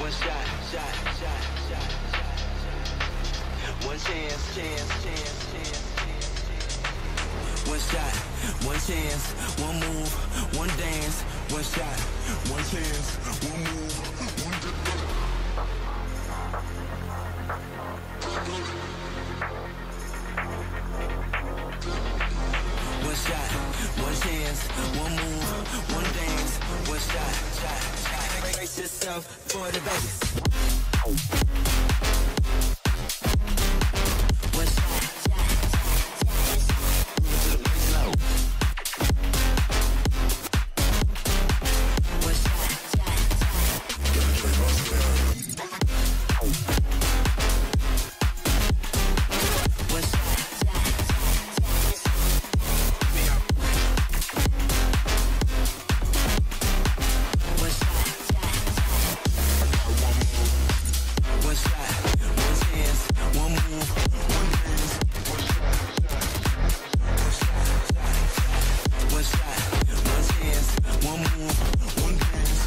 One shot, shot, shot, shot, shot, shot. One chance, chance, chance, chance, chance. One shot, one chance, one move, one dance. One shot, one chance, one move, one dance. One shot, one chance, one move, one dance. One shot, shot, shot. Brace yourself for the Vegas. One shot, shot, shot, shot. Move to the place low. One shot, shot, shot. Gotta play my style. One shot, shot, shot, shot. One shot, shot, shot. One shot, one chance, one move, one dance. One shot, one chance, one move, one dance.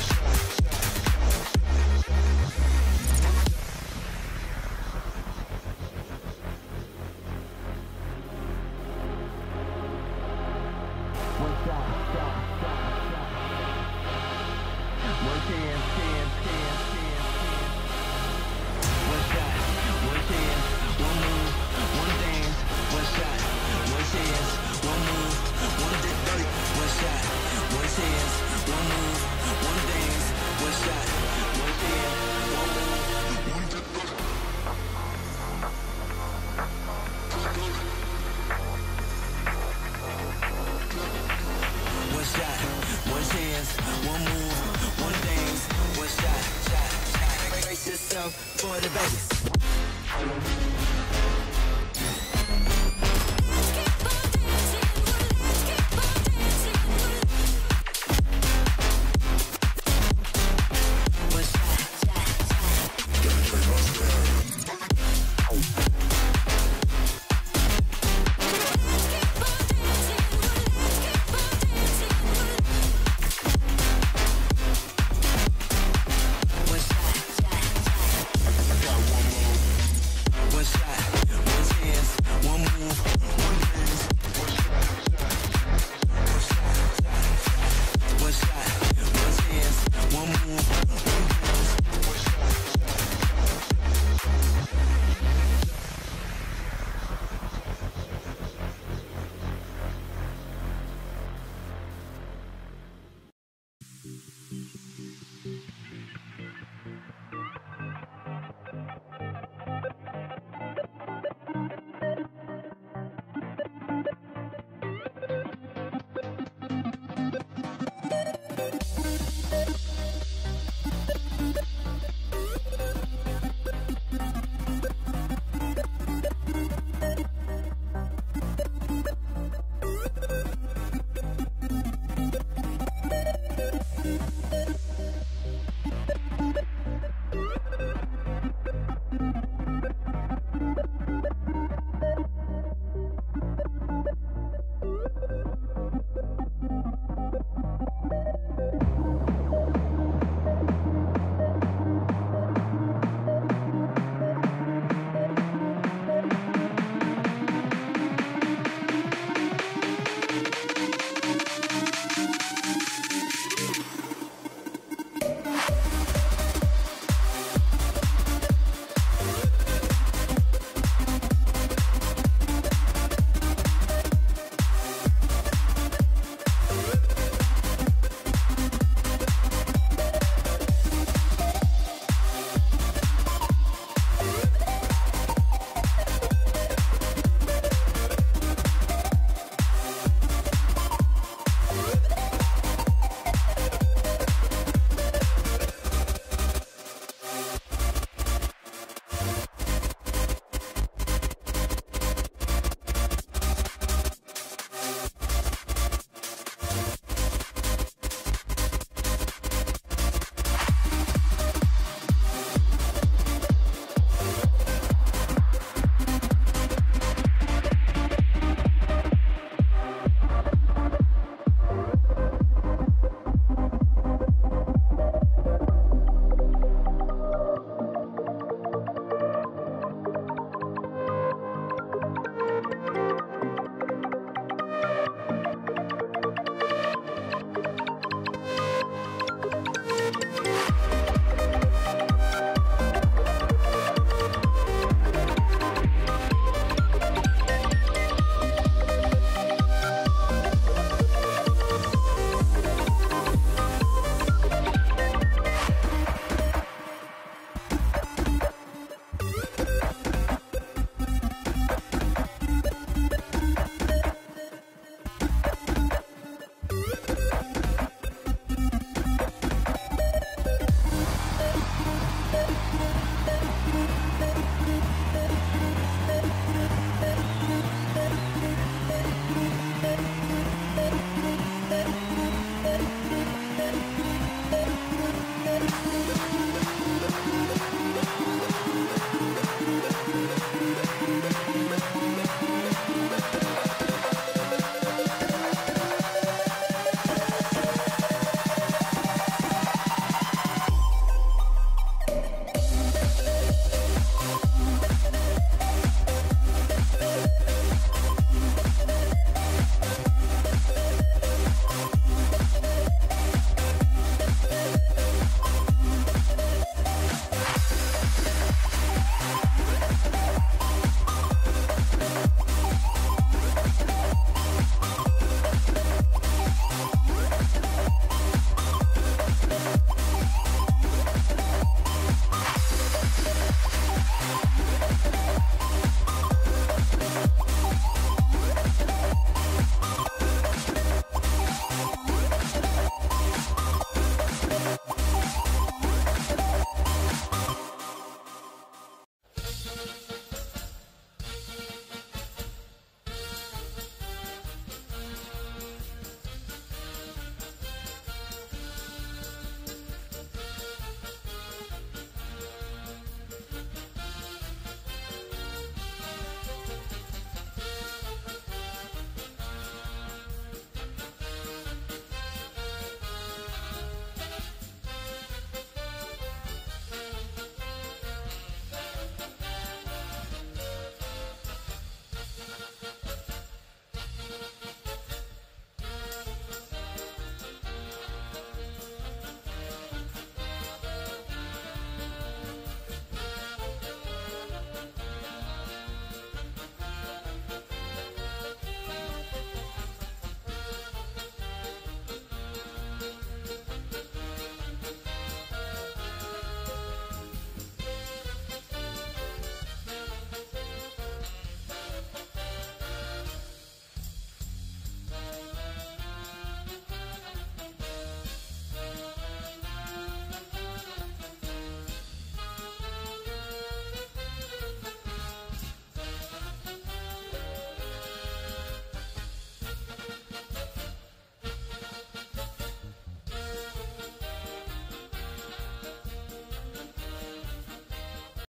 One shot, shot, shot, shot. One chance, chance, chance, chance, chance. One shot, one chance, one move, one dance. One shot, one chance, one move, one dirty. One shot, one chance, one move, one dance. One shot, one chance, one move, one dirty. One shot, one chance, one move, one dance. One shot, shot, shot. Brace yourself for the Vegas.